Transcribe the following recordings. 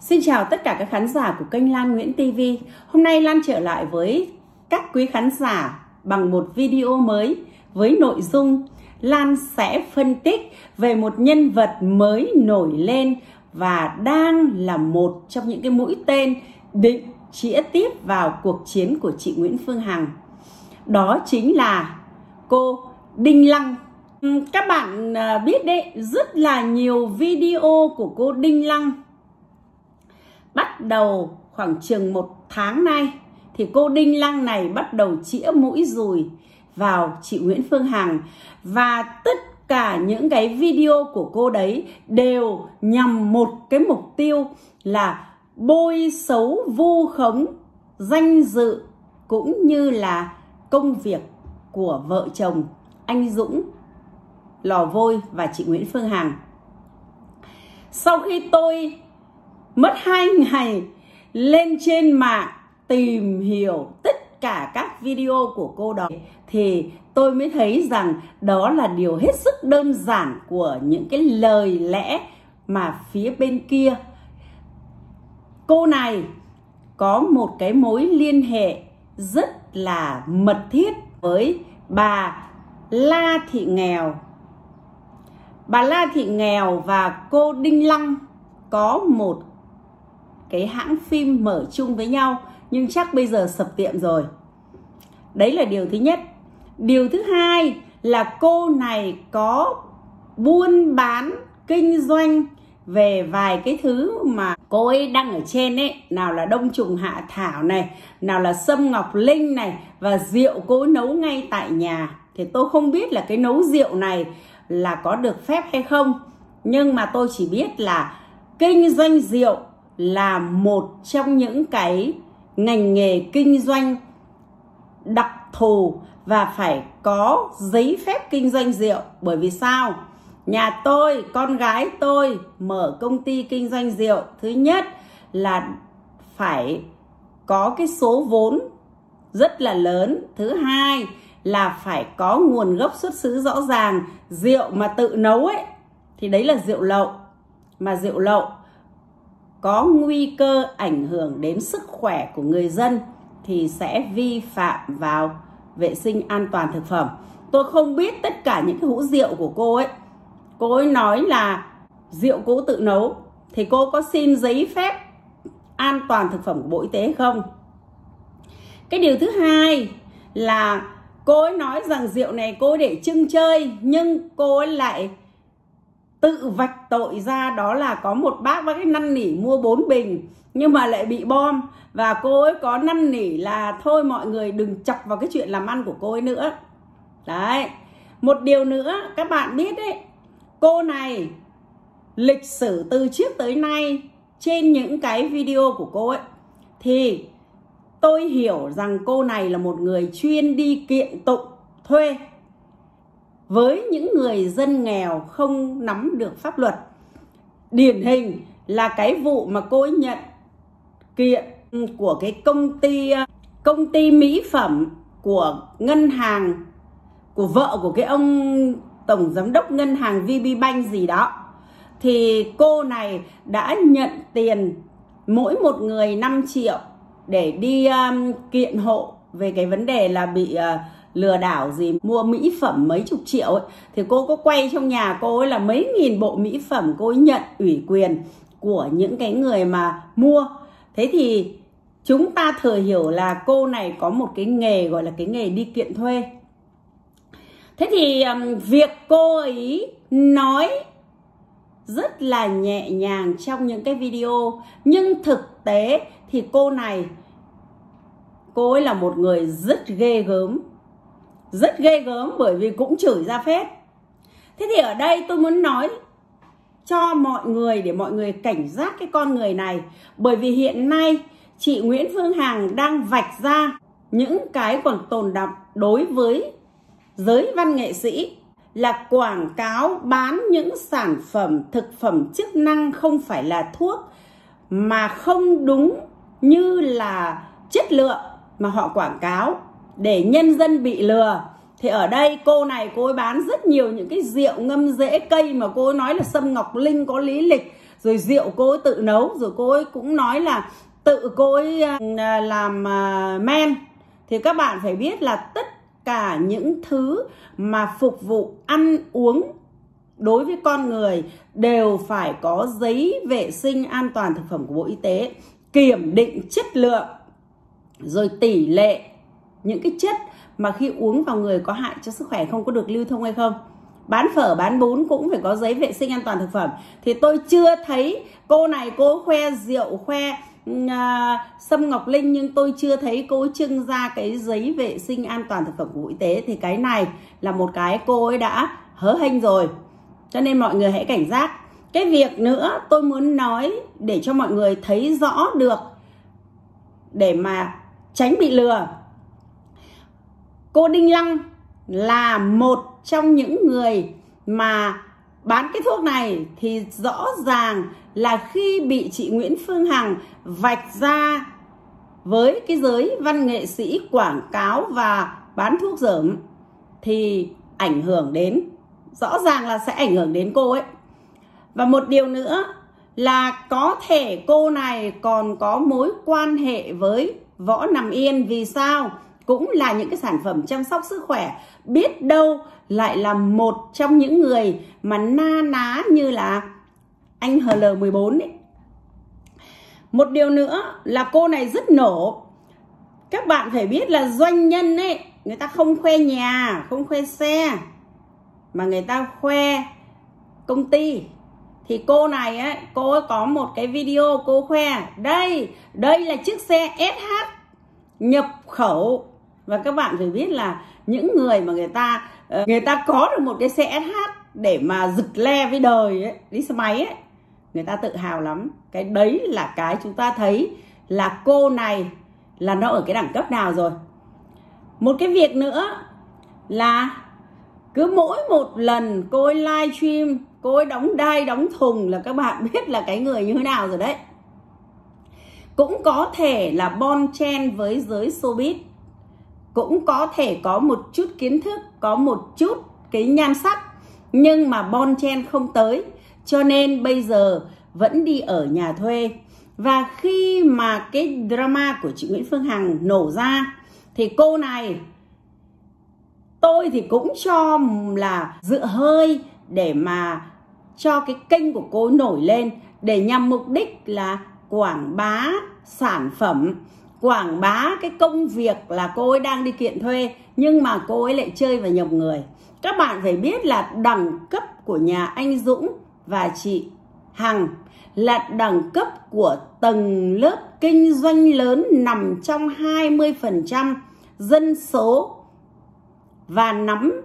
Xin chào tất cả các khán giả của kênh Lan Nguyễn TV. Hôm nay Lan trở lại với các quý khán giả bằng một video mới với nội dung Lan sẽ phân tích về một nhân vật mới nổi lên và đang là một trong những cái mũi tên định chĩa tiếp vào cuộc chiến của chị Nguyễn Phương Hằng. Đó chính là cô Đinh Lăng. Các bạn biết đấy, rất là nhiều video của cô Đinh Lăng. Bắt đầu khoảng chừng 1 tháng nay thì cô Đinh Lăng này bắt đầu chĩa mũi dùi vào chị Nguyễn Phương Hằng. Và tất cả những cái video của cô đấy đều nhằm một cái mục tiêu là bôi xấu, vu khống danh dự cũng như là công việc của vợ chồng anh Dũng Lò Vôi và chị Nguyễn Phương Hằng. Sau khi tôi mất 2 ngày lên trên mạng tìm hiểu tất cả các video của cô đó thì tôi mới thấy rằng đó là điều hết sức đơn giản của những cái lời lẽ mà phía bên kia. Cô này có một cái mối liên hệ rất là mật thiết với bà La Thị Nghèo. Bà La Thị Nghèo và cô Đinh Lăng có một cái hãng phim mở chung với nhau, nhưng chắc bây giờ sập tiệm rồi. Đấy là điều thứ nhất. Điều thứ hai là cô này có buôn bán, kinh doanh về vài cái thứ mà cô ấy đăng ở trên ấy. Nào là đông trùng hạ thảo này, nào là sâm ngọc linh này, và rượu cô ấy nấu ngay tại nhà. Thì tôi không biết là cái nấu rượu này là có được phép hay không, nhưng mà tôi chỉ biết là kinh doanh rượu là một trong những cái ngành nghề kinh doanh đặc thù và phải có giấy phép kinh doanh rượu. Bởi vì sao? Nhà tôi, con gái tôi mở công ty kinh doanh rượu, thứ nhất là phải có cái số vốn rất là lớn, thứ hai là phải có nguồn gốc xuất xứ rõ ràng. Rượu mà tự nấu ấy thì đấy là rượu lậu, mà rượu lậu có nguy cơ ảnh hưởng đến sức khỏe của người dân thì sẽ vi phạm vào vệ sinh an toàn thực phẩm. Tôi không biết tất cả những cái hũ rượu của cô ấy. Cô ấy nói là rượu cô tự nấu thì cô có xin giấy phép an toàn thực phẩm của Bộ Y tế hay không? Cái điều thứ hai là cô ấy nói rằng rượu này cô ấy để trưng chơi, nhưng cô ấy lại tự vạch tội ra đó là có một bác ấy năn nỉ mua 4 bình nhưng mà lại bị bom, và cô ấy có năn nỉ là thôi mọi người đừng chọc vào cái chuyện làm ăn của cô ấy nữa. Đấy, một điều nữa các bạn biết đấy, cô này lịch sử từ trước tới nay trên những cái video của cô ấy thì tôi hiểu rằng cô này là một người chuyên đi kiện tụng thuê với những người dân nghèo không nắm được pháp luật. Điển hình là cái vụ mà cô ấy nhận kiện của cái công ty mỹ phẩm của ngân hàng, của vợ của cái ông tổng giám đốc ngân hàng VPBank gì đó. Thì cô này đã nhận tiền mỗi một người 5 triệu để đi kiện hộ về cái vấn đề là bị lừa đảo gì, mua mỹ phẩm mấy chục triệu ấy. Thì cô có quay trong nhà cô ấy là mấy nghìn bộ mỹ phẩm cô ấy nhận ủy quyền của những cái người mà mua. Thế thì chúng ta thừa hiểu là cô này có một cái nghề gọi là cái nghề đi kiện thuê. Thế thì việc cô ấy nói rất là nhẹ nhàng trong những cái video, nhưng thực tế thì cô ấy là một người rất ghê gớm. Rất ghê gớm bởi vì cũng chửi ra phết. Thế thì ở đây tôi muốn nói cho mọi người để mọi người cảnh giác cái con người này. Bởi vì hiện nay chị Nguyễn Phương Hằng đang vạch ra những cái còn tồn đọng đối với giới văn nghệ sĩ là quảng cáo bán những sản phẩm thực phẩm chức năng không phải là thuốc, mà không đúng như là chất lượng mà họ quảng cáo để nhân dân bị lừa. Thì ở đây cô ấy bán rất nhiều những cái rượu ngâm rễ cây mà cô ấy nói là sâm ngọc linh có lý lịch, rồi rượu cô ấy tự nấu, rồi cô ấy cũng nói là tự cô ấy làm men. Thì các bạn phải biết là tất cả những thứ mà phục vụ ăn uống đối với con người đều phải có giấy vệ sinh an toàn thực phẩm của Bộ Y tế, kiểm định chất lượng, rồi tỷ lệ những cái chất mà khi uống vào người có hại cho sức khỏe không có được lưu thông hay không. Bán phở, bán bún cũng phải có giấy vệ sinh an toàn thực phẩm. Thì tôi chưa thấy cô này cô khoe rượu, khoe Sâm Ngọc Linh, nhưng tôi chưa thấy cô trưng ra cái giấy vệ sinh an toàn thực phẩm của Bộ Y tế. Thì cái này là một cái cô ấy đã hớ hênh rồi. Cho nên mọi người hãy cảnh giác. Cái việc nữa tôi muốn nói để cho mọi người thấy rõ được, để mà tránh bị lừa. Cô Đinh Lăng là một trong những người mà bán cái thuốc này, thì rõ ràng là khi bị chị Nguyễn Phương Hằng vạch ra với cái giới văn nghệ sĩ quảng cáo và bán thuốc dởm thì ảnh hưởng đến, rõ ràng là sẽ ảnh hưởng đến cô ấy. Và một điều nữa là có thể cô này còn có mối quan hệ với Võ Nằm Yên. Vì sao? Cũng là những cái sản phẩm chăm sóc sức khỏe, biết đâu lại là một trong những người mà na ná như là anh HL14 ấy. Một điều nữa là cô này rất nổ. Các bạn phải biết là doanh nhân ấy, người ta không khoe nhà, không khoe xe, mà người ta khoe công ty. Thì cô này ấy, cô ấy có một cái video cô khoe đây là chiếc xe SH nhập khẩu. Và các bạn phải biết là những người mà người ta có được một cái xe SH để mà rực le với đời ấy, đi xe máy ấy, người ta tự hào lắm. Cái đấy là cái chúng ta thấy là cô này là nó ở cái đẳng cấp nào rồi. Một cái việc nữa là cứ mỗi một lần cô ấy live stream, cô ấy đóng đai đóng thùng là các bạn biết là cái người như thế nào rồi đấy. Cũng có thể là bon chen với giới showbiz, cũng có thể có một chút kiến thức, có một chút cái nhan sắc, nhưng mà bon chen không tới, cho nên bây giờ vẫn đi ở nhà thuê. Và khi mà cái drama của chị Nguyễn Phương Hằng nổ ra thì cô này, tôi thì cũng cho là dựa hơi để mà cho cái kênh của cô nổi lên, để nhằm mục đích là quảng bá sản phẩm, quảng bá cái công việc là cô ấy đang đi kiện thuê, nhưng mà cô ấy lại chơi và nhầm người. Các bạn phải biết là đẳng cấp của nhà anh Dũng và chị Hằng là đẳng cấp của tầng lớp kinh doanh lớn, nằm trong 20% dân số và nắm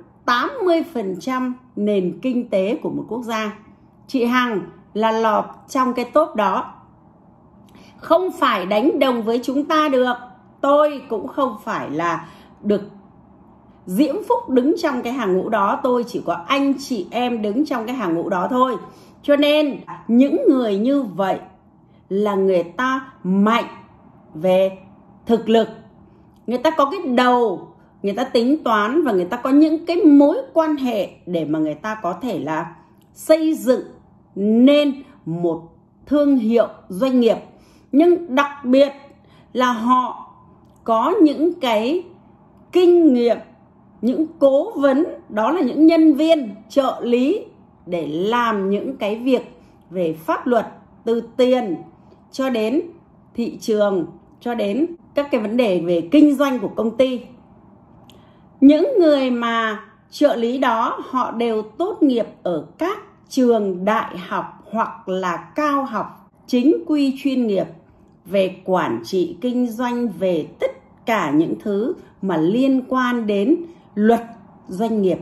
80% nền kinh tế của một quốc gia. Chị Hằng là lọt trong cái top đó. Không phải đánh đồng với chúng ta được. Tôi cũng không phải là được diễm phúc đứng trong cái hàng ngũ đó. Tôi chỉ có anh chị em đứng trong cái hàng ngũ đó thôi. Cho nên những người như vậy là người ta mạnh về thực lực, người ta có cái đầu, người ta tính toán, và người ta có những cái mối quan hệ để mà người ta có thể là xây dựng nên một thương hiệu doanh nghiệp. Nhưng đặc biệt là họ có những cái kinh nghiệm, những cố vấn, đó là những nhân viên trợ lý để làm những cái việc về pháp luật, từ tiền cho đến thị trường, cho đến các cái vấn đề về kinh doanh của công ty. Những người mà trợ lý đó họ đều tốt nghiệp ở các trường đại học hoặc là cao học chính quy chuyên nghiệp về quản trị kinh doanh, về tất cả những thứ mà liên quan đến luật doanh nghiệp.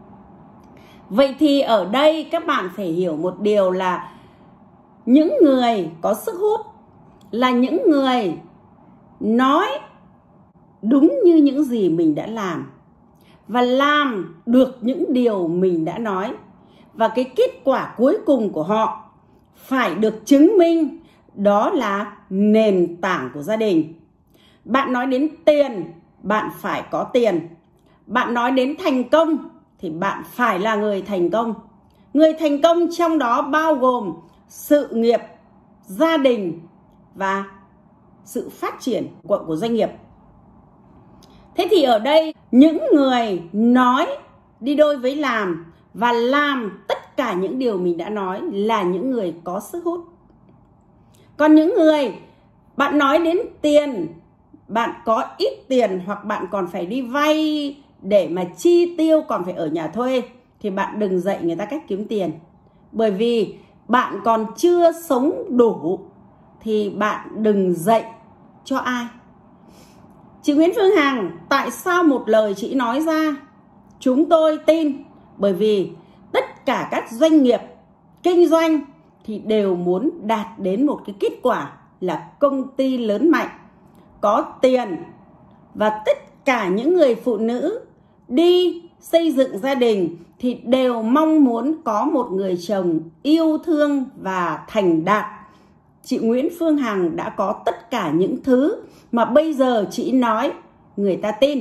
Vậy thì ở đây các bạn phải hiểu một điều là những người có sức hút là những người nói đúng như những gì mình đã làm và làm được những điều mình đã nói. Và cái kết quả cuối cùng của họ phải được chứng minh, đó là nền tảng của gia đình. Bạn nói đến tiền, bạn phải có tiền. Bạn nói đến thành công thì bạn phải là người thành công. Người thành công trong đó bao gồm sự nghiệp, gia đình và sự phát triển của doanh nghiệp. Thế thì ở đây những người nói đi đôi với làm và làm tất cả những điều mình đã nói là những người có sức hút. Còn những người bạn nói đến tiền, bạn có ít tiền hoặc bạn còn phải đi vay để mà chi tiêu, còn phải ở nhà thuê, thì bạn đừng dạy người ta cách kiếm tiền. Bởi vì bạn còn chưa sống đủ thì bạn đừng dạy cho ai. Chị Nguyễn Phương Hằng, tại sao một lời chị nói ra chúng tôi tin? Bởi vì tất cả các doanh nghiệp kinh doanh thì đều muốn đạt đến một cái kết quả là công ty lớn mạnh, có tiền. Và tất cả những người phụ nữ đi xây dựng gia đình thì đều mong muốn có một người chồng yêu thương và thành đạt. Chị Nguyễn Phương Hằng đã có tất cả những thứ mà bây giờ chị nói người ta tin.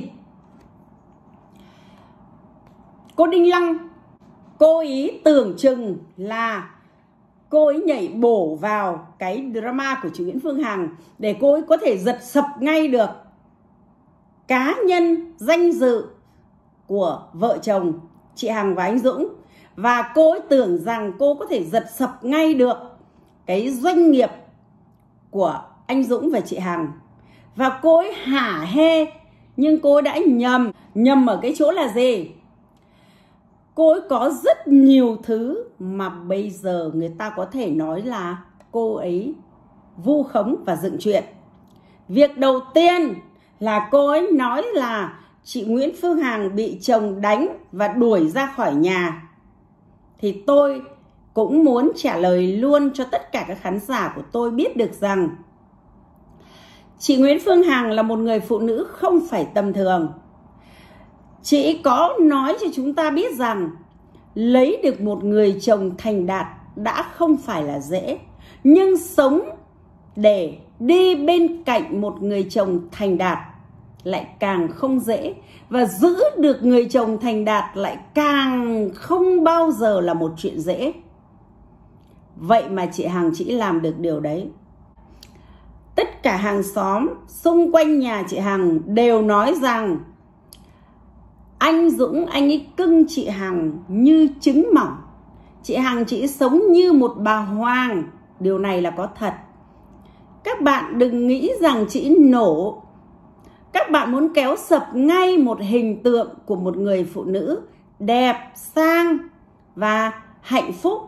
Cô Đinh Lăng, cô ý tưởng chừng là cô ấy nhảy bổ vào cái drama của chị Nguyễn Phương Hằng để cô ấy có thể giật sập ngay được cá nhân danh dự của vợ chồng chị Hằng và anh Dũng. Và cô ấy tưởng rằng cô có thể giật sập ngay được cái doanh nghiệp của anh Dũng và chị Hằng. Và cô ấy hả hê, nhưng cô ấy đã nhầm ở cái chỗ là gì? Cô ấy có rất nhiều thứ mà bây giờ người ta có thể nói là cô ấy vu khống và dựng chuyện. Việc đầu tiên là cô ấy nói là chị Nguyễn Phương Hằng bị chồng đánh và đuổi ra khỏi nhà. Thì tôi cũng muốn trả lời luôn cho tất cả các khán giả của tôi biết được rằng chị Nguyễn Phương Hằng là một người phụ nữ không phải tầm thường. Chị có nói cho chúng ta biết rằng lấy được một người chồng thành đạt đã không phải là dễ, nhưng sống để đi bên cạnh một người chồng thành đạt lại càng không dễ, và giữ được người chồng thành đạt lại càng không bao giờ là một chuyện dễ. Vậy mà chị Hằng chỉ làm được điều đấy. Tất cả hàng xóm xung quanh nhà chị Hằng đều nói rằng anh Dũng, anh ấy cưng chị Hằng như trứng mỏng. Chị Hằng chỉ sống như một bà hoàng. Điều này là có thật. Các bạn đừng nghĩ rằng chị nổ. Các bạn muốn kéo sập ngay một hình tượng của một người phụ nữ đẹp, sang và hạnh phúc.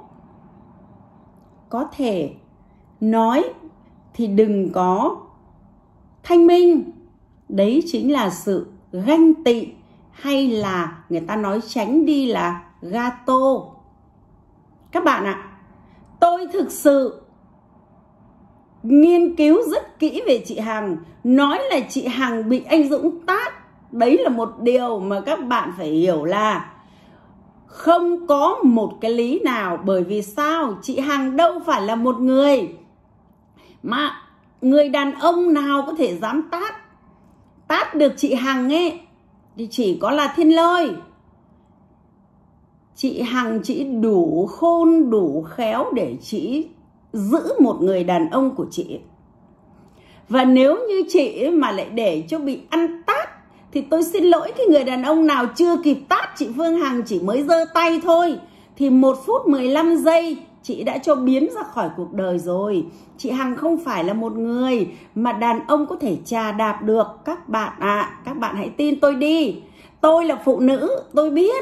Có thể nói thì đừng có thanh minh. Đấy chính là sự ganh tị, hay là người ta nói tránh đi là gato. Các bạn ạ, tôi thực sự nghiên cứu rất kỹ về chị Hằng. Nói là chị Hằng bị anh Dũng tát, đấy là một điều mà các bạn phải hiểu là không có một cái lý nào. Bởi vì sao? Chị Hằng đâu phải là một người mà người đàn ông nào có thể dám tát được chị Hằng ấy thì chỉ có là Thiên Lôi. Chị Hằng chỉ đủ khôn đủ khéo để chị giữ một người đàn ông của chị. Và nếu như chị mà lại để cho bị ăn tát thì tôi xin lỗi cái người đàn ông nào chưa kịp tát chị Phương Hằng, chỉ mới giơ tay thôi thì 1 phút 15 giây chị đã cho biến ra khỏi cuộc đời rồi. Chị Hằng không phải là một người mà đàn ông có thể chà đạp được các bạn ạ. Các bạn hãy tin tôi đi. Tôi là phụ nữ, tôi biết.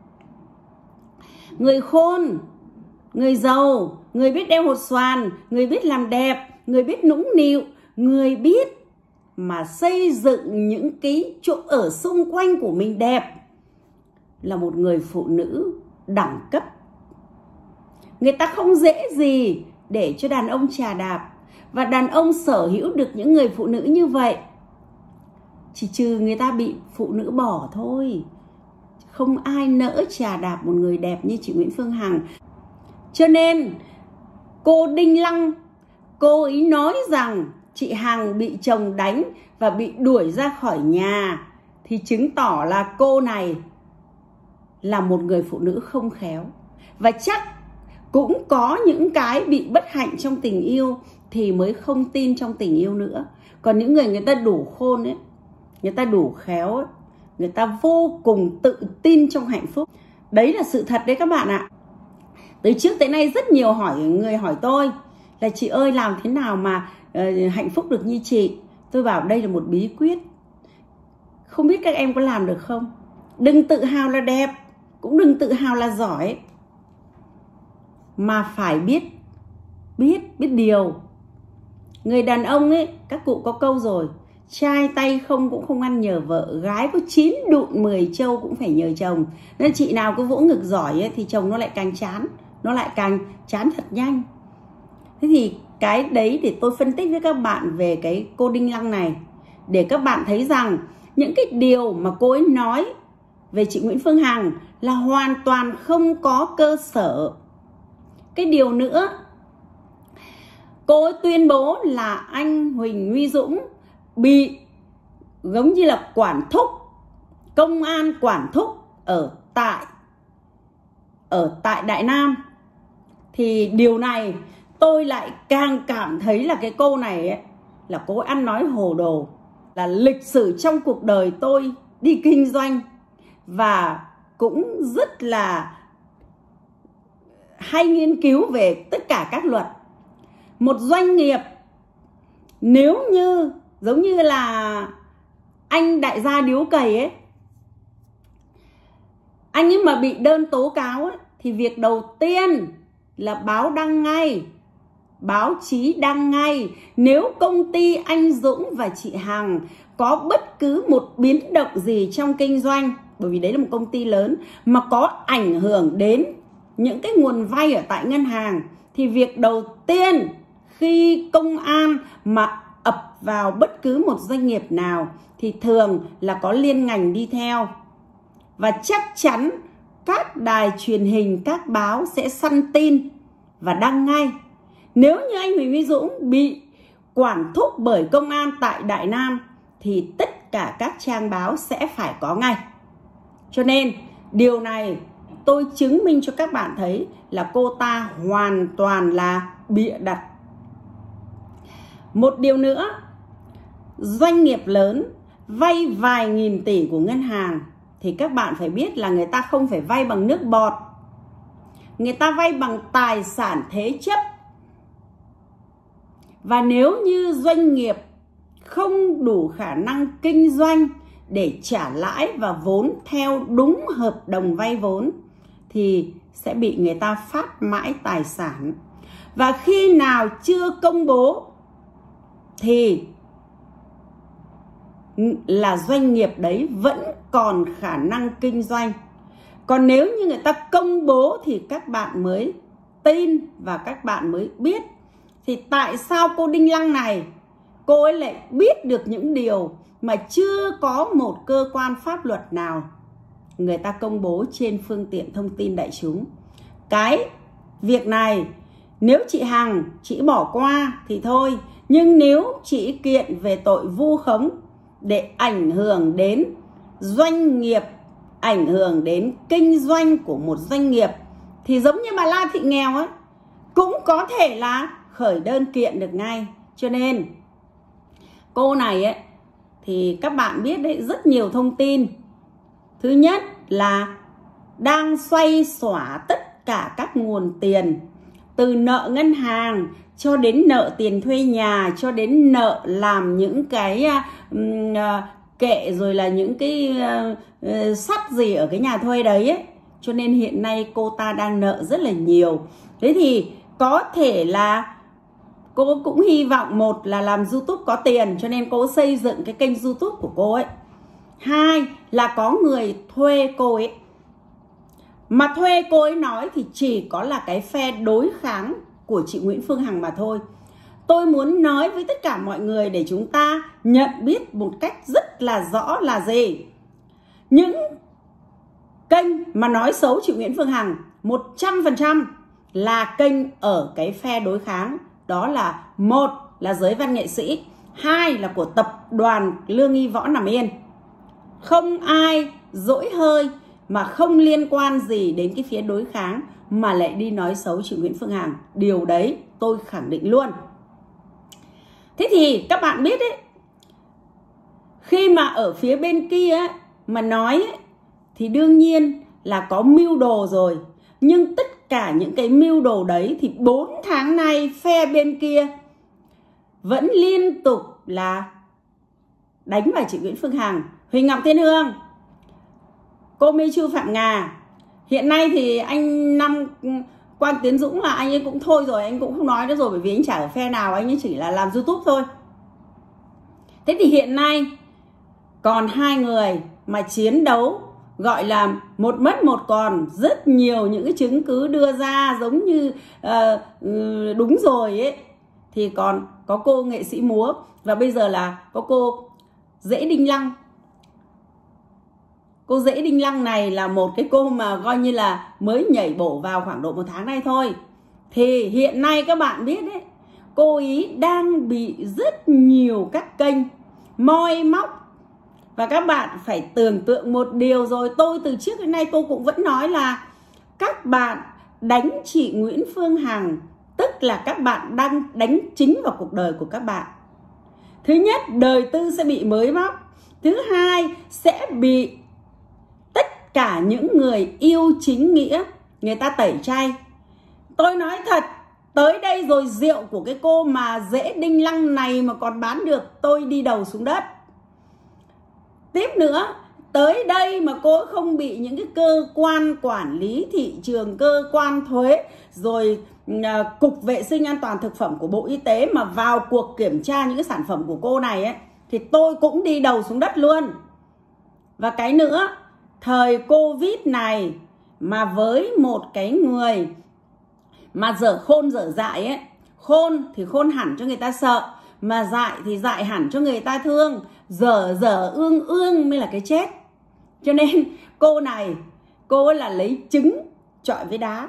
Người khôn, người giàu, người biết đeo hột xoàn, người biết làm đẹp, người biết nũng nịu, người biết mà xây dựng những cái chỗ ở xung quanh của mình đẹp là một người phụ nữ đẳng cấp. Người ta không dễ gì để cho đàn ông chà đạp. Và đàn ông sở hữu được những người phụ nữ như vậy chỉ trừ người ta bị phụ nữ bỏ thôi. Không ai nỡ chà đạp một người đẹp như chị Nguyễn Phương Hằng. Cho nên cô Đinh Lăng, cô ấy nói rằng chị Hằng bị chồng đánh và bị đuổi ra khỏi nhà thì chứng tỏ là cô này là một người phụ nữ không khéo. Và chắc cũng có những cái bị bất hạnh trong tình yêu thì mới không tin trong tình yêu nữa. Còn những người ta đủ khôn ấy, người ta đủ khéo ấy, người ta vô cùng tự tin trong hạnh phúc. Đấy là sự thật đấy các bạn ạ. Từ trước tới nay rất nhiều người hỏi tôi là chị ơi làm thế nào mà hạnh phúc được như chị. Tôi bảo đây là một bí quyết. Không biết các em có làm được không? Đừng tự hào là đẹp, cũng đừng tự hào là giỏi, mà phải biết điều. Người đàn ông ấy, các cụ có câu rồi, trai tay không cũng không ăn nhờ vợ, gái có 9 đụn 10 trâu cũng phải nhờ chồng. Nên chị nào cứ vỗ ngực giỏi ấy, thì chồng nó lại càng chán, nó lại càng chán thật nhanh. Thế thì cái đấy để tôi phân tích với các bạn về cái cô Đinh Lăng này, để các bạn thấy rằng những cái điều mà cô ấy nói về chị Nguyễn Phương Hằng là hoàn toàn không có cơ sở. Cái điều nữa, cô ấy tuyên bố là anh Huỳnh Uy Dũng bị giống như là quản thúc, công an quản thúc ở tại Đại Nam. Thì điều này tôi lại càng cảm thấy là cái cô này ấy, là cô ăn nói hồ đồ. Là lịch sử trong cuộc đời tôi đi kinh doanh và cũng rất là hay nghiên cứu về tất cả các luật. Một doanh nghiệp nếu như giống như là anh đại gia Điếu Cày ấy, anh ấy mà bị đơn tố cáo ấy, thì việc đầu tiên là báo đăng ngay, báo chí đăng ngay. Nếu công ty anh Dũng và chị Hằng có bất cứ một biến động gì trong kinh doanh, bởi vì đấy là một công ty lớn, mà có ảnh hưởng đến những cái nguồn vay ở tại ngân hàng, thì việc đầu tiên khi công an mà ập vào bất cứ một doanh nghiệp nào thì thường là có liên ngành đi theo. Và chắc chắn các đài truyền hình, các báo sẽ săn tin và đăng ngay. Nếu như anh Huỳnh Uy Dũng bị quản thúc bởi công an tại Đại Nam thì tất cả các trang báo sẽ phải có ngay. Cho nên điều này tôi chứng minh cho các bạn thấy là cô ta hoàn toàn là bịa đặt. Một điều nữa, doanh nghiệp lớn vay vài nghìn tỷ của ngân hàng thì các bạn phải biết là người ta không phải vay bằng nước bọt, người ta vay bằng tài sản thế chấp. Và nếu như doanh nghiệp không đủ khả năng kinh doanh để trả lãi và vốn theo đúng hợp đồng vay vốn thì sẽ bị người ta phát mãi tài sản. Và khi nào chưa công bố thì là doanh nghiệp đấy vẫn còn khả năng kinh doanh. Còn nếu như người ta công bố thì các bạn mới tin và các bạn mới biết. Thì tại sao cô Đinh Lăng này, cô ấy lại biết được những điều mà chưa có một cơ quan pháp luật nào người ta công bố trên phương tiện thông tin đại chúng. Cái việc này nếu chị Hằng chị bỏ qua thì thôi, nhưng nếu chị kiện về tội vu khống để ảnh hưởng đến doanh nghiệp, ảnh hưởng đến kinh doanh của một doanh nghiệp, thì giống như bà La Thị Nghèo ấy, cũng có thể là khởi đơn kiện được ngay. Cho nên cô này ấy, thì các bạn biết đấy, rất nhiều thông tin. Thứ nhất là đang xoay xỏa tất cả các nguồn tiền, từ nợ ngân hàng cho đến nợ tiền thuê nhà, cho đến nợ làm những cái kệ, rồi là những cái sắt gì ở cái nhà thuê đấy ấy. Cho nên hiện nay cô ta đang nợ rất là nhiều. Thế thì có thể là cô cũng hy vọng, một là làm YouTube có tiền cho nên cô xây dựng cái kênh YouTube của cô ấy. Hai là có người thuê cô ấy. Mà thuê cô ấy nói thì chỉ có là cái phe đối kháng của chị Nguyễn Phương Hằng mà thôi. Tôi muốn nói với tất cả mọi người để chúng ta nhận biết một cách rất là rõ là gì. Những kênh mà nói xấu chị Nguyễn Phương Hằng 100% là kênh ở cái phe đối kháng. Đó là một là giới văn nghệ sĩ, hai là của tập đoàn Lương Y Võ Nằm Yên. Không ai dỗi hơi mà không liên quan gì đến cái phía đối kháng. mà lại đi nói xấu chị Nguyễn Phương Hằng. Điều đấy tôi khẳng định luôn. Thế thì các bạn biết đấy, khi mà ở phía bên kia ấy, mà nói ấy, thì đương nhiên là có mưu đồ rồi. Nhưng tất cả những cái mưu đồ đấy thì 4 tháng nay phe bên kia vẫn liên tục là đánh vào chị Nguyễn Phương Hằng, Huỳnh Ngọc Thiên Hương, cô Mỹ Chu Phạm Nga. Hiện nay thì anh Quang Tiến Dũng là anh ấy cũng thôi rồi, anh cũng không nói nữa rồi, bởi vì anh chả ở phe nào, anh ấy chỉ là làm YouTube thôi. Thế thì hiện nay còn 2 người mà chiến đấu, gọi là một mất một còn, rất nhiều những cái chứng cứ đưa ra giống như đúng rồi ấy. Thì còn có cô nghệ sĩ múa, và bây giờ là có cô Dễ Đinh Lăng. Cô Dễ Đinh Lăng này là một cái cô mà coi như là mới nhảy bổ vào khoảng độ 1 tháng nay thôi. Thì hiện nay các bạn biết đấy, cô ý đang bị rất nhiều các kênh moi móc. Và các bạn phải tưởng tượng một điều rồi, tôi từ trước đến nay tôi cũng vẫn nói là các bạn đánh chị Nguyễn Phương Hằng, tức là các bạn đang đánh chính vào cuộc đời của các bạn. Thứ nhất, đời tư sẽ bị mới móc. Thứ hai, sẽ bị tất cả những người yêu chính nghĩa người ta tẩy chay. Tôi nói thật, tới đây rồi rượu của cái cô mà Dễ Đinh Lăng này mà còn bán được, tôi đi đầu xuống đất. Tiếp nữa, tới đây mà cô không bị những cái cơ quan quản lý thị trường, cơ quan thuế, rồi Cục Vệ sinh An toàn Thực phẩm của Bộ Y tế mà vào cuộc kiểm tra những cái sản phẩm của cô này ấy, thì tôi cũng đi đầu xuống đất luôn. Và cái nữa, thời Covid này mà với một cái người mà dở khôn dở dại ấy, khôn thì khôn hẳn cho người ta sợ, mà dại thì dại hẳn cho người ta thương, dở ương ương mới là cái chết. Cho nên cô này, cô là lấy trứng chọi với đá.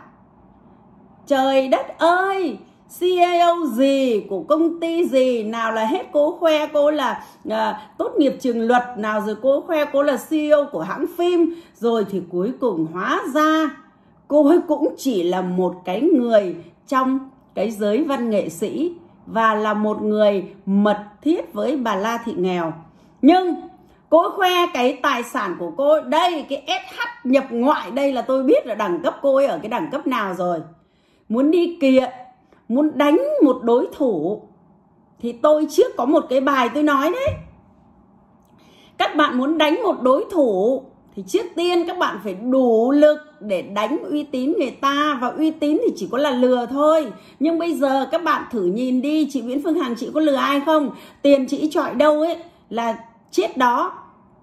Trời đất ơi, CEO gì của công ty gì, nào là hết cô khoe cô là tốt nghiệp trường luật, nào rồi cô khoe cô là CEO của hãng phim, rồi thì cuối cùng hóa ra cô ấy cũng chỉ là một cái người trong cái giới văn nghệ sĩ và là một người mật thiết với bà La Thị Nghèo. Nhưng cô khoe cái tài sản của cô ấy, đây cái SH nhập ngoại, đây là tôi biết là đẳng cấp cô ấy ở cái đẳng cấp nào rồi. Muốn đi kiện, muốn đánh một đối thủ, thì tôi trước có một cái bài tôi nói đấy, các bạn muốn đánh một đối thủ thì trước tiên các bạn phải đủ lực để đánh uy tín người ta. Và uy tín thì chỉ có là lừa thôi. Nhưng bây giờ các bạn thử nhìn đi, chị Nguyễn Phương Hằng chị có lừa ai không? Tiền chị chọi đâu ấy là chết đó.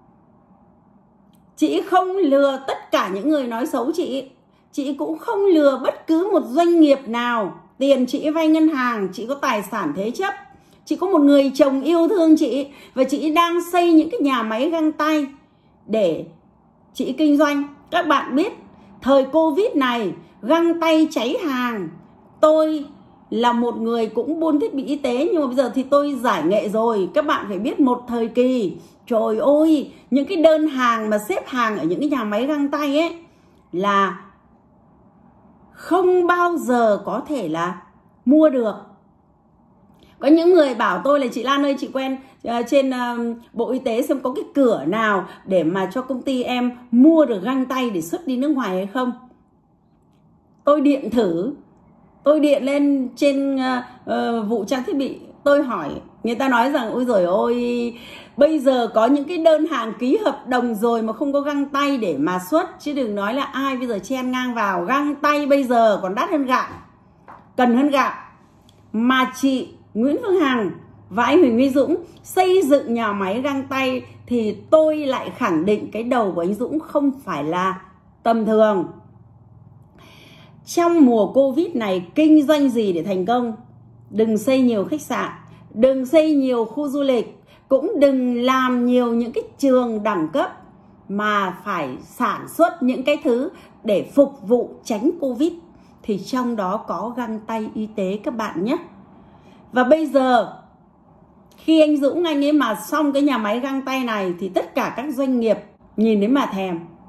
Chị không lừa tất cả những người nói xấu chị. Chị cũng không lừa bất cứ một doanh nghiệp nào. Tiền chị vay ngân hàng, chị có tài sản thế chấp, chị có một người chồng yêu thương chị, và chị đang xây những cái nhà máy găng tay để chị kinh doanh. Các bạn biết thời Covid này găng tay cháy hàng. Tôi là một người cũng buôn thiết bị y tế, nhưng mà bây giờ thì tôi giải nghệ rồi. Các bạn phải biết một thời kỳ, trời ơi, những cái đơn hàng mà xếp hàng ở những cái nhà máy găng tay ấy là không bao giờ có thể là mua được. Có những người bảo tôi là chị Lan ơi, chị quen trên Bộ Y tế xem có cái cửa nào để mà cho công ty em mua được găng tay để xuất đi nước ngoài hay không. Tôi điện thử, tôi điện lên trên vụ trang thiết bị, tôi hỏi, người ta nói rằng ôi giời ơi, bây giờ có những cái đơn hàng ký hợp đồng rồi mà không có găng tay để mà xuất, chứ đừng nói là ai bây giờ chen ngang vào. Găng tay bây giờ còn đắt hơn gạo, cần hơn gạo. Mà chị Nguyễn Phương Hằng và anh Huỳnh Uy Dũng xây dựng nhà máy găng tay thì tôi lại khẳng định cái đầu của anh Dũng không phải là tầm thường. Trong mùa Covid này, kinh doanh gì để thành công? Đừng xây nhiều khách sạn, đừng xây nhiều khu du lịch, cũng đừng làm nhiều những cái trường đẳng cấp, mà phải sản xuất những cái thứ để phục vụ tránh Covid. Thì trong đó có găng tay y tế các bạn nhé. Và bây giờ khi anh Dũng anh ấy mà xong cái nhà máy găng tay này thì tất cả các doanh nghiệp nhìn đến mà thèm.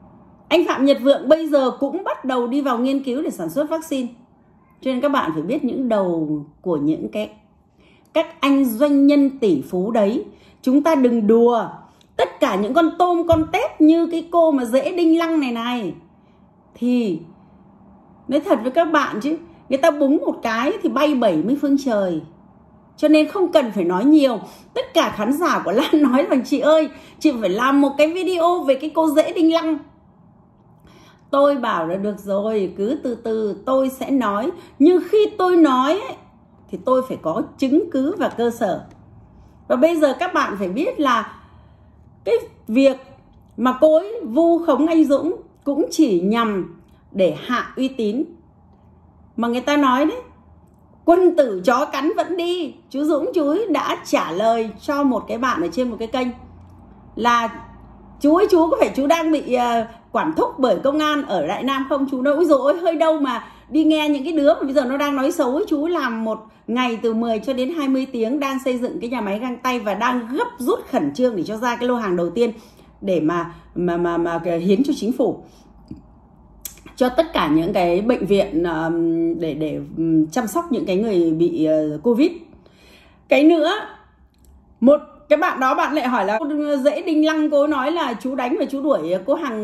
Anh Phạm Nhật Vượng bây giờ cũng bắt đầu đi vào nghiên cứu để sản xuất vaccine. Cho nên các bạn phải biết những đầu của những các anh doanh nhân tỷ phú đấy. Chúng ta đừng đùa. Tất cả những con tôm con tép như cái cô mà dễ đinh lăng này thì nói thật với các bạn chứ, người ta búng một cái thì bay 70 phương trời. Cho nên không cần phải nói nhiều. Tất cả khán giả của Lan nói rằng chị ơi, chị phải làm một cái video về cái cô dễ đinh lăng. Tôi bảo là được rồi, cứ từ từ tôi sẽ nói. Nhưng khi tôi nói ấy, thì tôi phải có chứng cứ và cơ sở. Và bây giờ các bạn phải biết là cái việc mà cô ấy vu khống anh Dũng cũng chỉ nhằm để hạ uy tín. Mà người ta nói đấy, quân tử chó cắn vẫn đi. Chú Dũng chú ấy đã trả lời cho một cái bạn ở trên một cái kênh là chú có phải chú đang bị quản thúc bởi công an ở Đại Nam không? Chú nói ôi dồi ôi, hơi đâu mà đi nghe những cái đứa mà bây giờ nó đang nói xấu ấy. Chú làm một ngày từ 10 cho đến 20 tiếng đang xây dựng cái nhà máy găng tay và đang gấp rút khẩn trương để cho ra cái lô hàng đầu tiên để mà hiến cho chính phủ, cho tất cả những cái bệnh viện để chăm sóc những cái người bị Covid. Cái nữa, một cái bạn đó bạn lại hỏi là dễ đinh lăng, cô nói là chú đánh và chú đuổi cô Hằng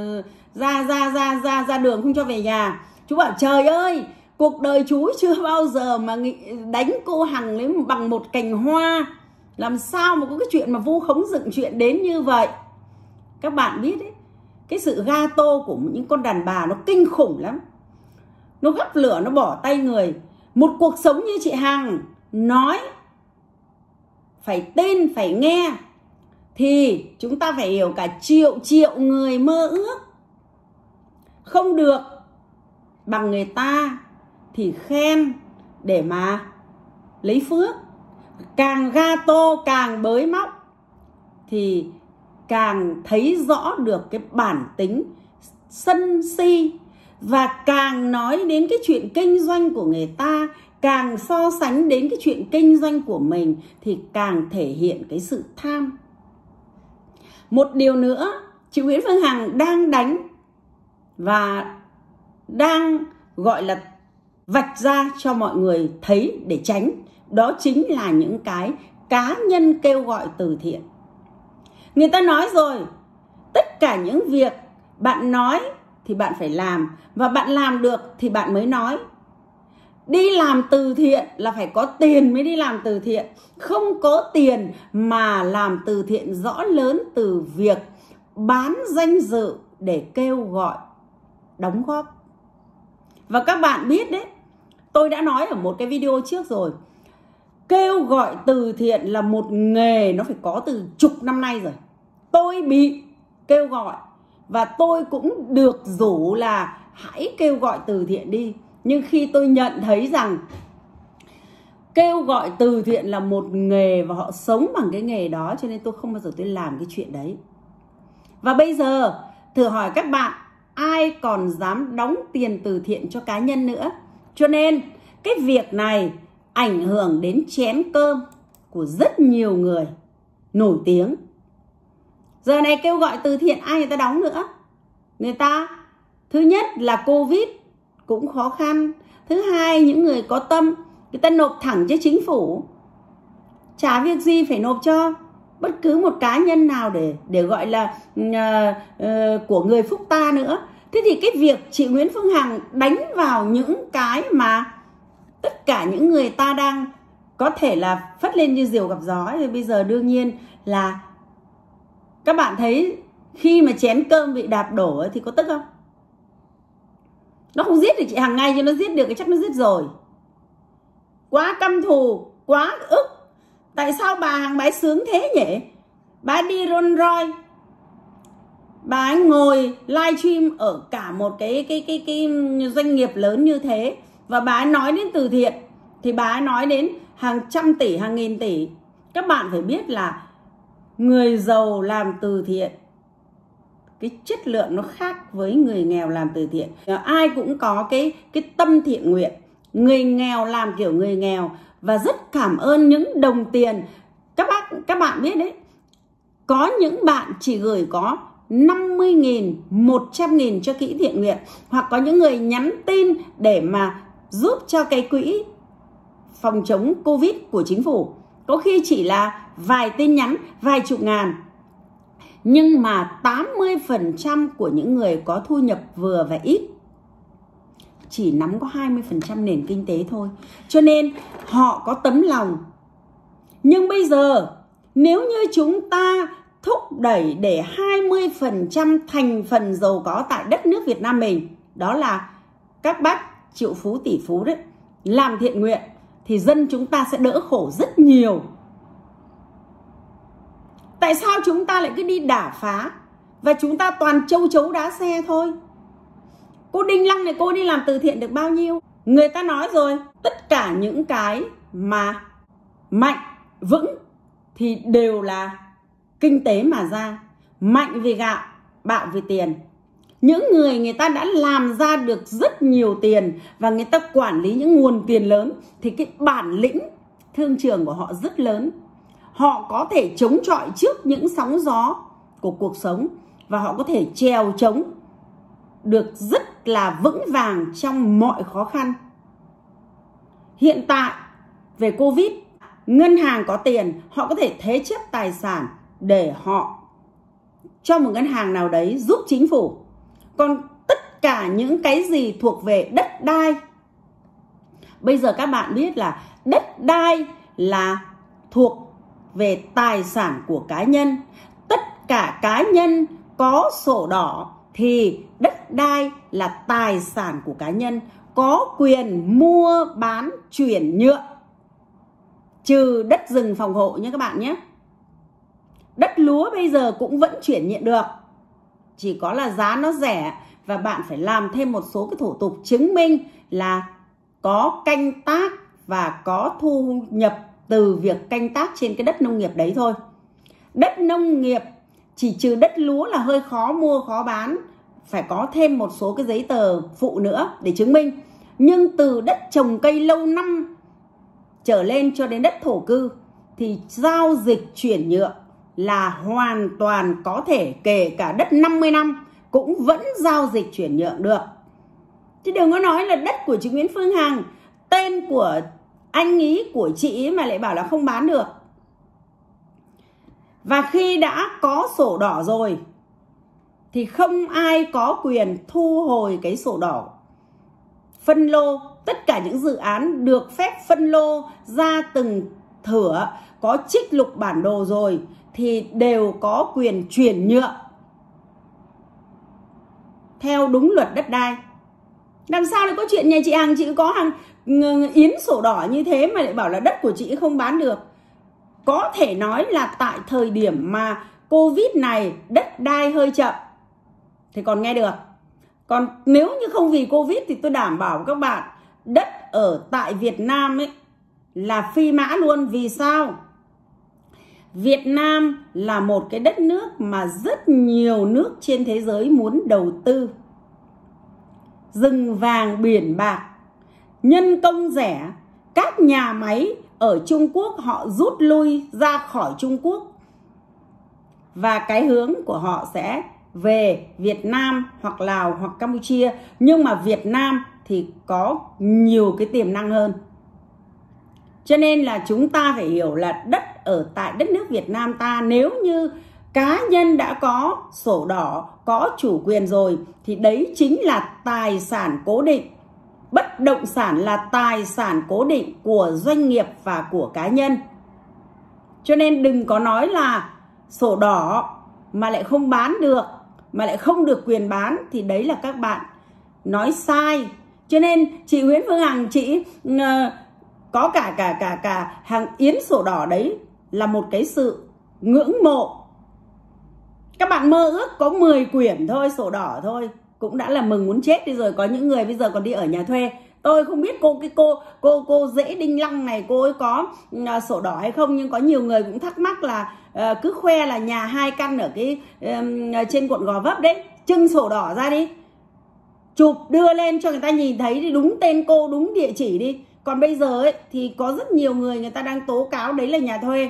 ra đường không cho về nhà. Chú bảo trời ơi, cuộc đời chú chưa bao giờ mà đánh cô Hằng lấy bằng một cành hoa. Làm sao mà có cái chuyện mà vu khống dựng chuyện đến như vậy. Các bạn biết đấy, cái sự gato của những con đàn bà nó kinh khủng lắm. Nó gắp lửa, nó bỏ tay người. Một cuộc sống như chị Hằng nói phải tin, phải nghe, thì chúng ta phải hiểu cả triệu người mơ ước. Không được bằng người ta thì khen để mà lấy phước. Càng gato, càng bới móc thì càng thấy rõ được cái bản tính sân si. Và càng nói đến cái chuyện kinh doanh của người ta, càng so sánh đến cái chuyện kinh doanh của mình thì càng thể hiện cái sự tham. Một điều nữa, chị Nguyễn Phương Hằng đang đánh và đang gọi là vạch ra cho mọi người thấy để tránh. Đó chính là những cái cá nhân kêu gọi từ thiện. Người ta nói rồi, tất cả những việc bạn nói thì bạn phải làm, và bạn làm được thì bạn mới nói. Đi làm từ thiện là phải có tiền mới đi làm từ thiện. Không có tiền mà làm từ thiện rõ lớn từ việc bán danh dự để kêu gọi đóng góp. Và các bạn biết đấy, tôi đã nói ở một cái video trước rồi, kêu gọi từ thiện là một nghề nó phải có từ chục năm nay rồi. Tôi bị kêu gọi và tôi cũng được rủ là hãy kêu gọi từ thiện đi. Nhưng khi tôi nhận thấy rằng kêu gọi từ thiện là một nghề và họ sống bằng cái nghề đó, cho nên tôi không bao giờ tôi làm cái chuyện đấy. Và bây giờ thử hỏi các bạn, ai còn dám đóng tiền từ thiện cho cá nhân nữa? Cho nên cái việc này ảnh hưởng đến chén cơm của rất nhiều người nổi tiếng. Giờ này kêu gọi từ thiện ai người ta đóng nữa? Người ta, thứ nhất là Covid cũng khó khăn. Thứ hai, những người có tâm, người ta nộp thẳng cho chính phủ. Chả việc gì phải nộp cho bất cứ một cá nhân nào để gọi là của người phúc ta nữa. Thế thì cái việc chị Nguyễn Phương Hằng đánh vào những cái mà tất cả những người ta đang có thể là phất lên như diều gặp gió, thì bây giờ đương nhiên là các bạn thấy khi mà chén cơm bị đạp đổ thì có tức không? Nó không giết được chị Hằng ngay, cho nó giết được cái chắc nó giết rồi. Quá căm thù, quá ức. Tại sao bà Hằng bà ấy sướng thế nhỉ? Bà ấy đi Rolls Royce, bà ấy ngồi livestream ở cả một cái doanh nghiệp lớn như thế, và bà ấy nói đến từ thiện thì bà ấy nói đến hàng trăm tỷ, hàng nghìn tỷ. Các bạn phải biết là người giàu làm từ thiện, cái chất lượng nó khác với người nghèo làm từ thiện. Ai cũng có cái tâm thiện nguyện. Người nghèo làm kiểu người nghèo và rất cảm ơn những đồng tiền. Các bạn biết đấy, có những bạn chỉ gửi có 50.000, 100.000 cho quỹ thiện nguyện, hoặc có những người nhắn tin để mà giúp cho cái quỹ phòng chống Covid của chính phủ. Có khi chỉ là vài tin nhắn, vài chục ngàn. Nhưng mà 80% của những người có thu nhập vừa và ít chỉ nắm có 20% nền kinh tế thôi. Cho nên họ có tấm lòng. Nhưng bây giờ nếu như chúng ta thúc đẩy để 20% thành phần giàu có tại đất nước Việt Nam mình, đó là các bác triệu phú tỷ phú đấy, làm thiện nguyện, thì dân chúng ta sẽ đỡ khổ rất nhiều. Tại sao chúng ta lại cứ đi đả phá và chúng ta toàn châu chấu đá xe thôi? Cô Đinh Lăng này, cô đi làm từ thiện được bao nhiêu? Người ta nói rồi, tất cả những cái mà mạnh, vững thì đều là kinh tế mà ra. Mạnh vì gạo, bạo vì tiền. Những người ta đã làm ra được rất nhiều tiền và người ta quản lý những nguồn tiền lớn thì cái bản lĩnh thương trường của họ rất lớn. Họ có thể chống chọi trước những sóng gió của cuộc sống và họ có thể trèo chống được rất là vững vàng trong mọi khó khăn. Hiện tại về Covid, ngân hàng có tiền, họ có thể thế chấp tài sản để họ cho một ngân hàng nào đấy giúp chính phủ. Còn tất cả những cái gì thuộc về đất đai, bây giờ các bạn biết là đất đai là thuộc về tài sản của cá nhân. Tất cả cá nhân có sổ đỏ thì đất đai là tài sản của cá nhân, có quyền mua bán chuyển nhượng, trừ đất rừng phòng hộ nhé các bạn nhé. Đất lúa bây giờ cũng vẫn chuyển nhượng được, chỉ có là giá nó rẻ và bạn phải làm thêm một số cái thủ tục chứng minh là có canh tác và có thu nhập từ việc canh tác trên cái đất nông nghiệp đấy thôi. Đất nông nghiệp chỉ trừ đất lúa là hơi khó mua, khó bán, phải có thêm một số cái giấy tờ phụ nữa để chứng minh. Nhưng từ đất trồng cây lâu năm trở lên cho đến đất thổ cư thì giao dịch chuyển nhượng là hoàn toàn có thể, kể cả đất 50 năm cũng vẫn giao dịch chuyển nhượng được. Chứ đừng có nói là đất của chị Nguyễn Phương Hằng, tên của anh ý, của chị ý mà lại bảo là không bán được. Và khi đã có sổ đỏ rồi thì không ai có quyền thu hồi cái sổ đỏ. Phân lô, tất cả những dự án được phép phân lô ra từng thửa, có trích lục bản đồ rồi thì đều có quyền chuyển nhượng theo đúng luật đất đai. Làm sao lại có chuyện nhà chị Hằng, chị có hàng yến sổ đỏ như thế mà lại bảo là đất của chị không bán được? Có thể nói là tại thời điểm mà Covid này đất đai hơi chậm thì còn nghe được. Còn nếu như không vì Covid thì tôi đảm bảo các bạn, đất ở tại Việt Nam ấy là phi mã luôn. Vì sao? Việt Nam là một cái đất nước mà rất nhiều nước trên thế giới muốn đầu tư. Rừng vàng biển bạc, nhân công rẻ, các nhà máy ở Trung Quốc họ rút lui ra khỏi Trung Quốc và cái hướng của họ sẽ về Việt Nam hoặc Lào hoặc Campuchia. Nhưng mà Việt Nam thì có nhiều cái tiềm năng hơn. Cho nên là chúng ta phải hiểu là đất ở tại đất nước Việt Nam ta, nếu như cá nhân đã có sổ đỏ, có chủ quyền rồi thì đấy chính là tài sản cố định. Bất động sản là tài sản cố định của doanh nghiệp và của cá nhân. Cho nên đừng có nói là sổ đỏ mà lại không bán được, mà lại không được quyền bán, thì đấy là các bạn nói sai. Cho nên chị Nguyễn Phương Hằng, chị có cả hàng yến sổ đỏ đấy là một cái sự ngưỡng mộ. Các bạn mơ ước có 10 quyển thôi, sổ đỏ thôi cũng đã là mừng muốn chết đi rồi. Có những người bây giờ còn đi ở nhà thuê. Tôi không biết cô dễ Đinh Lăng này, cô ấy có sổ đỏ hay không, nhưng có nhiều người cũng thắc mắc là cứ khoe là nhà 2 căn ở cái trên quận Gò Vấp đấy, trưng sổ đỏ ra đi, chụp đưa lên cho người ta nhìn thấy đi, đúng tên cô, đúng địa chỉ đi. Còn bây giờ ấy thì có rất nhiều người ta đang tố cáo đấy là nhà thuê.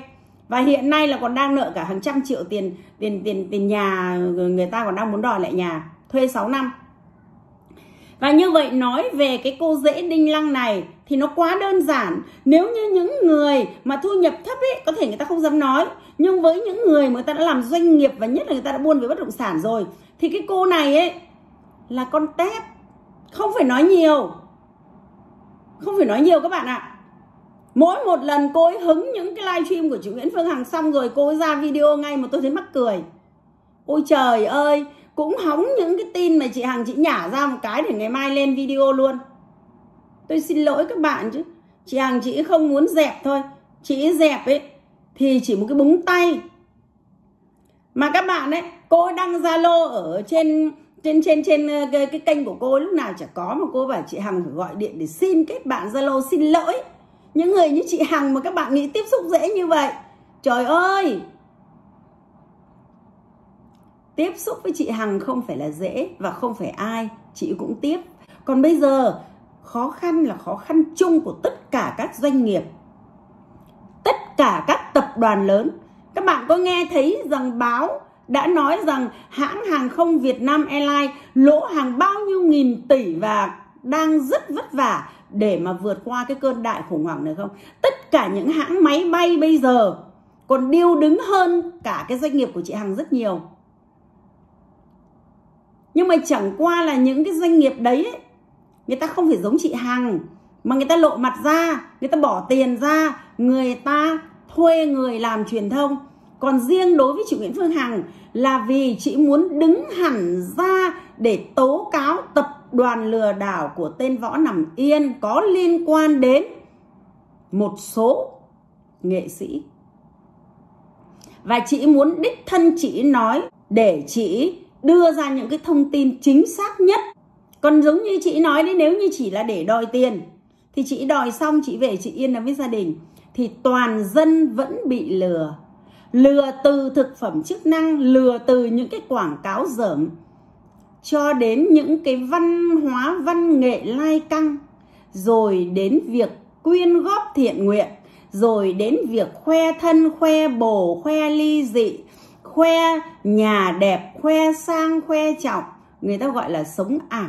Và hiện nay là còn đang nợ cả hàng trăm triệu tiền nhà, người ta còn đang muốn đòi lại nhà, thuê 6 năm. Và như vậy nói về cái cô rễ đinh lăng này thì nó quá đơn giản. Nếu như những người mà thu nhập thấp ấy, có thể người ta không dám nói, nhưng với những người mà người ta đã làm doanh nghiệp và nhất là người ta đã buôn về bất động sản rồi, thì cái cô này ấy là con tép, không phải nói nhiều. Không phải nói nhiều các bạn ạ. Mỗi một lần cô ấy hứng những cái livestream của chị Nguyễn Phương Hằng xong rồi cô ấy ra video ngay mà tôi thấy mắc cười. Ôi trời ơi, cũng hóng những cái tin mà chị Hằng chị nhả ra một cái để ngày mai lên video luôn. Tôi xin lỗi các bạn chứ. Chị Hằng chị không muốn dẹp thôi. Chị dẹp ấy thì chỉ một cái búng tay. Mà các bạn ấy, cô ấy đăng Zalo ở trên cái kênh của cô ấy, lúc nào chả có, mà cô bảo chị Hằng phải gọi điện để xin kết bạn Zalo xin lỗi. Những người như chị Hằng mà các bạn nghĩ tiếp xúc dễ như vậy. Trời ơi, tiếp xúc với chị Hằng không phải là dễ, và không phải ai chị cũng tiếp. Còn bây giờ khó khăn là khó khăn chung của tất cả các doanh nghiệp, tất cả các tập đoàn lớn. Các bạn có nghe thấy rằng báo đã nói rằng hãng hàng không Vietnam Airlines lỗ hàng bao nhiêu nghìn tỷ và đang rất vất vả để mà vượt qua cái cơn đại khủng hoảng này không? Tất cả những hãng máy bay bây giờ còn điêu đứng hơn cả cái doanh nghiệp của chị Hằng rất nhiều. Nhưng mà chẳng qua là những cái doanh nghiệp đấy ấy, người ta không phải giống chị Hằng, mà người ta lộ mặt ra, người ta bỏ tiền ra, người ta thuê người làm truyền thông. Còn riêng đối với chị Nguyễn Phương Hằng là vì chị muốn đứng hẳn ra để tố cáo tập đoàn lừa đảo của tên Võ Nằm Yên có liên quan đến một số nghệ sĩ. Và chị muốn đích thân chị nói để chị đưa ra những cái thông tin chính xác nhất. Còn giống như chị nói đấy, nếu như chỉ là để đòi tiền thì chị đòi xong chị về chị yên với gia đình, thì toàn dân vẫn bị lừa. Lừa từ thực phẩm chức năng, lừa từ những cái quảng cáo dởm, cho đến những cái văn hóa văn nghệ lai căng, rồi đến việc quyên góp thiện nguyện, rồi đến việc khoe thân, khoe bồ, khoe ly dị, khoe nhà đẹp, khoe sang, khoe trọng. Người ta gọi là sống ảo.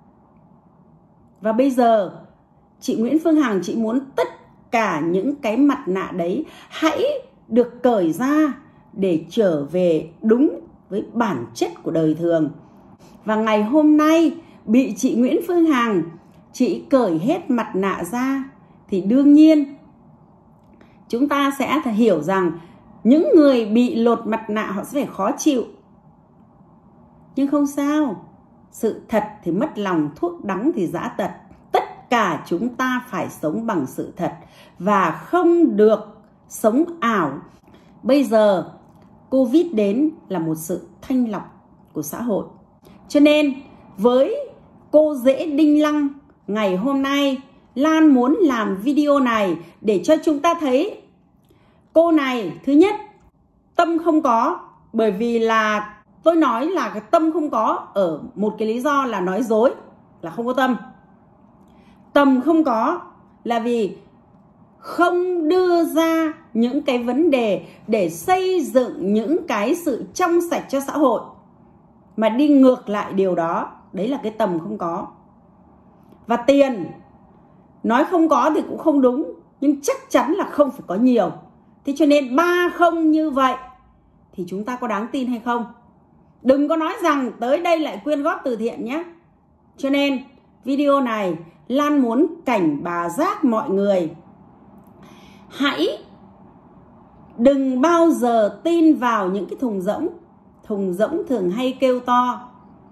Và bây giờ chị Nguyễn Phương Hằng chị muốn tất cả những cái mặt nạ đấy hãy được cởi ra để trở về đúng với bản chất của đời thường. Và ngày hôm nay bị chị Nguyễn Phương Hằng chị cởi hết mặt nạ ra thì đương nhiên chúng ta sẽ hiểu rằng những người bị lột mặt nạ họ sẽ phải khó chịu. Nhưng không sao, sự thật thì mất lòng, thuốc đắng thì giã tật. Tất cả chúng ta phải sống bằng sự thật và không được sống ảo. Bây giờ Covid đến là một sự thanh lọc của xã hội. Cho nên với cô rễ đinh lăng ngày hôm nay, Lan muốn làm video này để cho chúng ta thấy cô này, thứ nhất, tâm không có. Bởi vì là tôi nói là cái tâm không có ở một cái lý do là nói dối, là không có tâm. Tâm không có là vì không đưa ra những cái vấn đề để xây dựng những cái sự trong sạch cho xã hội, mà đi ngược lại điều đó. Đấy là cái tầm không có. Và tiền nói không có thì cũng không đúng, nhưng chắc chắn là không phải có nhiều. Thế cho nên 3 không như vậy thì chúng ta có đáng tin hay không? Đừng có nói rằng tới đây lại quyên góp từ thiện nhé. Cho nên video này Lan muốn cảnh bà giác mọi người, hãy đừng bao giờ tin vào những cái thùng rỗng. Thùng rỗng thường hay kêu to.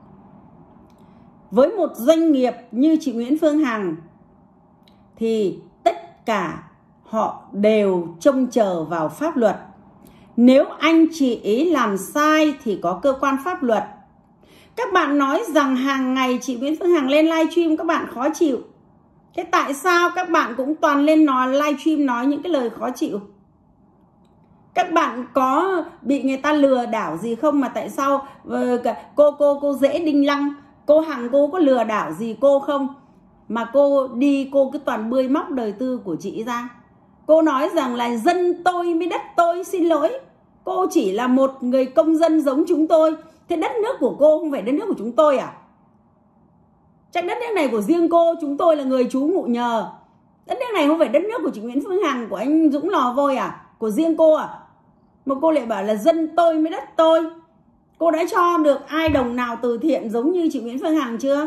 Với một doanh nghiệp như chị Nguyễn Phương Hằng thì tất cả họ đều trông chờ vào pháp luật. Nếu anh chị ý làm sai thì có cơ quan pháp luật. Các bạn nói rằng hàng ngày chị Nguyễn Phương Hằng lên livestream các bạn khó chịu. Thế tại sao các bạn cũng toàn lên livestream nói những cái lời khó chịu? Các bạn có bị người ta lừa đảo gì không mà tại sao cô rễ đinh lăng, cô Hằng cô có lừa đảo gì cô không? Mà cô đi cô cứ toàn bươi móc đời tư của chị ra. Cô nói rằng là dân tôi mới đất tôi. Xin lỗi, cô chỉ là một người công dân giống chúng tôi. Thế đất nước của cô không phải đất nước của chúng tôi à? Chắc đất nước này của riêng cô, chúng tôi là người trú ngụ nhờ. Đất nước này không phải đất nước của chị Nguyễn Phương Hằng, của anh Dũng Lò Vôi à? Của riêng cô à? Mà cô lại bảo là dân tôi mới đất tôi. Cô đã cho được ai đồng nào từ thiện giống như chị Nguyễn Phương Hằng chưa?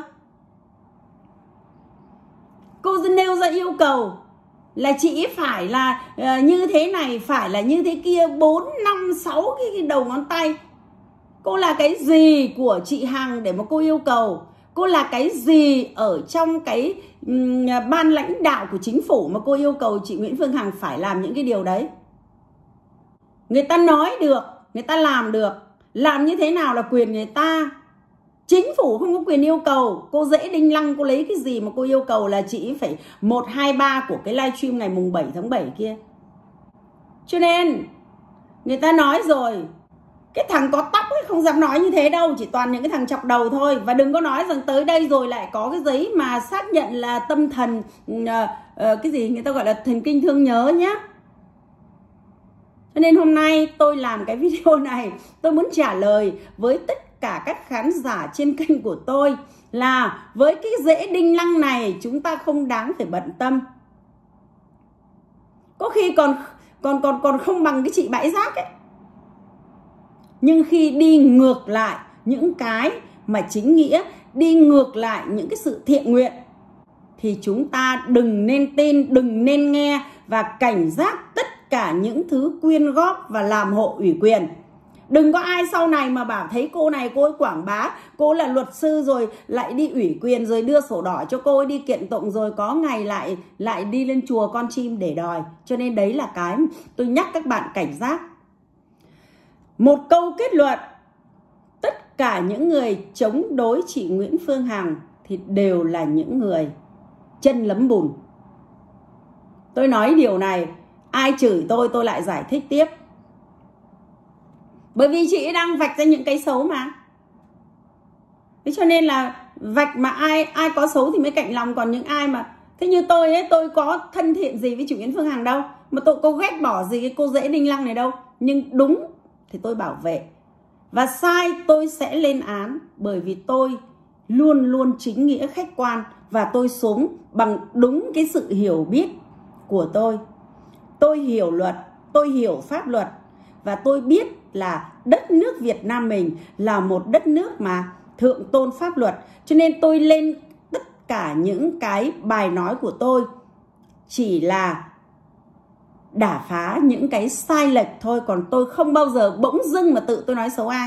Cô nêu ra yêu cầu là chị phải là như thế này, phải là như thế kia, 4, 5, 6 cái đầu ngón tay. Cô là cái gì của chị Hằng để mà cô yêu cầu? Cô là cái gì ở trong cái ban lãnh đạo của chính phủ mà cô yêu cầu chị Nguyễn Phương Hằng phải làm những cái điều đấy? Người ta nói được, người ta làm được. Làm như thế nào là quyền người ta. Chính phủ không có quyền yêu cầu. Cô dễ đinh lăng, cô lấy cái gì mà cô yêu cầu là chị phải 1, 2, 3 của cái livestream ngày mùng 7 tháng 7 kia. Cho nên người ta nói rồi, cái thằng có tóc ấy không dám nói như thế đâu, chỉ toàn những cái thằng chọc đầu thôi. Và đừng có nói rằng tới đây rồi lại có cái giấy mà xác nhận là tâm thần, cái gì người ta gọi là thần kinh thương nhớ nhá. Cho nên hôm nay tôi làm cái video này, tôi muốn trả lời với tất cả các khán giả trên kênh của tôi là với cái rễ đinh lăng này chúng ta không đáng phải bận tâm. Có khi còn không bằng cái chị bãi rác ấy. Nhưng khi đi ngược lại những cái mà chính nghĩa, đi ngược lại những cái sự thiện nguyện thì chúng ta đừng nên tin, đừng nên nghe và cảnh giác tất cả những thứ quyên góp và làm hộ ủy quyền. Đừng có ai sau này mà bảo thấy cô này cô ấy quảng bá, cô là luật sư rồi lại đi ủy quyền rồi đưa sổ đỏ cho cô ấy đi kiện tụng rồi có ngày lại đi lên chùa con chim để đòi. Cho nên đấy là cái tôi nhắc các bạn cảnh giác. Một câu kết luận, tất cả những người chống đối chị Nguyễn Phương Hằng thì đều là những người chân lấm bùn. Tôi nói điều này, ai chửi tôi lại giải thích tiếp. Bởi vì chị đang vạch ra những cái xấu mà. Thế cho nên là vạch mà ai có xấu thì mới cạnh lòng. Còn những ai mà, thế như tôi ấy, tôi có thân thiện gì với chị Nguyễn Phương Hằng đâu, mà tôi có ghét bỏ gì cái cô rễ đinh lăng này đâu. Nhưng đúng thì tôi bảo vệ, và sai tôi sẽ lên án. Bởi vì tôi luôn luôn chính nghĩa khách quan, và tôi sống bằng đúng cái sự hiểu biết của tôi. Tôi hiểu luật, tôi hiểu pháp luật, và tôi biết là đất nước Việt Nam mình là một đất nước mà thượng tôn pháp luật. Cho nên tôi lên tất cả những cái bài nói của tôi chỉ là đả phá những cái sai lệch thôi. Còn tôi không bao giờ bỗng dưng mà tự tôi nói xấu ai.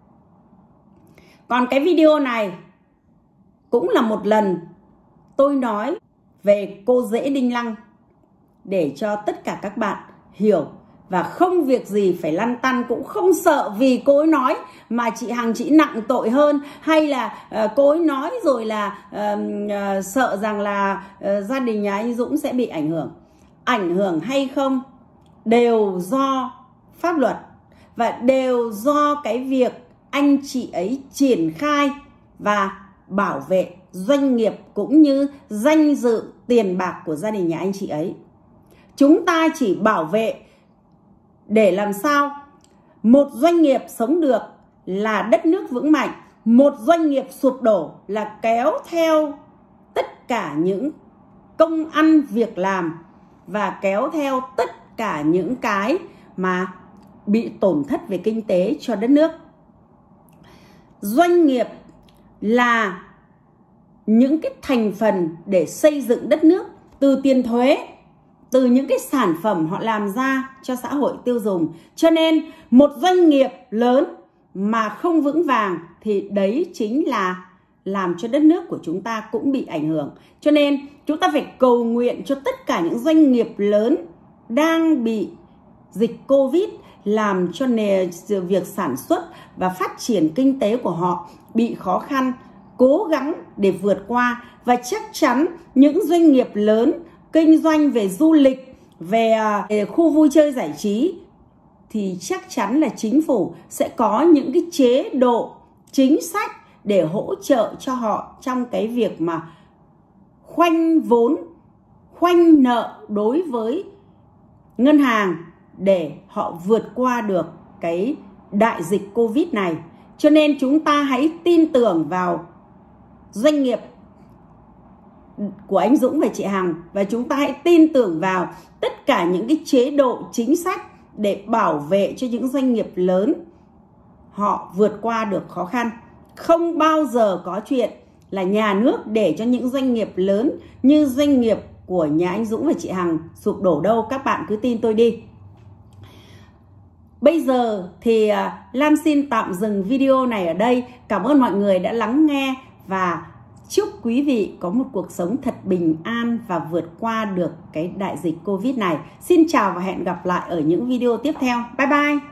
Còn cái video này cũng là một lần tôi nói về cô rễ đinh lăng để cho tất cả các bạn hiểu. Và không việc gì phải lăn tăn, cũng không sợ vì cô ấy nói mà chị Hằng chị nặng tội hơn, hay là cô ấy nói rồi là sợ rằng là gia đình nhà anh Dũng sẽ bị ảnh hưởng. Ảnh hưởng hay không đều do pháp luật, và đều do cái việc anh chị ấy triển khai và bảo vệ doanh nghiệp cũng như danh dự tiền bạc của gia đình nhà anh chị ấy. Chúng ta chỉ bảo vệ để làm sao một doanh nghiệp sống được là đất nước vững mạnh, một doanh nghiệp sụp đổ là kéo theo tất cả những công ăn việc làm và kéo theo tất cả những cái mà bị tổn thất về kinh tế cho đất nước. Doanh nghiệp là những cái thành phần để xây dựng đất nước, từ tiền thuế, từ những cái sản phẩm họ làm ra cho xã hội tiêu dùng. Cho nên một doanh nghiệp lớn mà không vững vàng thì đấy chính là làm cho đất nước của chúng ta cũng bị ảnh hưởng. Cho nên chúng ta phải cầu nguyện cho tất cả những doanh nghiệp lớn đang bị dịch Covid làm cho việc sản xuất và phát triển kinh tế của họ bị khó khăn, cố gắng để vượt qua. Và chắc chắn những doanh nghiệp lớn kinh doanh về du lịch, về khu vui chơi giải trí thì chắc chắn là chính phủ sẽ có những cái chế độ chính sách để hỗ trợ cho họ trong cái việc mà khoanh vốn, khoanh nợ đối với ngân hàng để họ vượt qua được cái đại dịch Covid này. Cho nên chúng ta hãy tin tưởng vào doanh nghiệp của anh Dũng và chị Hằng, và chúng ta hãy tin tưởng vào tất cả những cái chế độ chính sách để bảo vệ cho những doanh nghiệp lớn họ vượt qua được khó khăn. Không bao giờ có chuyện là nhà nước để cho những doanh nghiệp lớn như doanh nghiệp của nhà anh Dũng và chị Hằng sụp đổ đâu, các bạn cứ tin tôi đi. Bây giờ thì Lan xin tạm dừng video này ở đây. Cảm ơn mọi người đã lắng nghe và chúc quý vị có một cuộc sống thật bình an và vượt qua được cái đại dịch Covid này. Xin chào và hẹn gặp lại ở những video tiếp theo. Bye bye!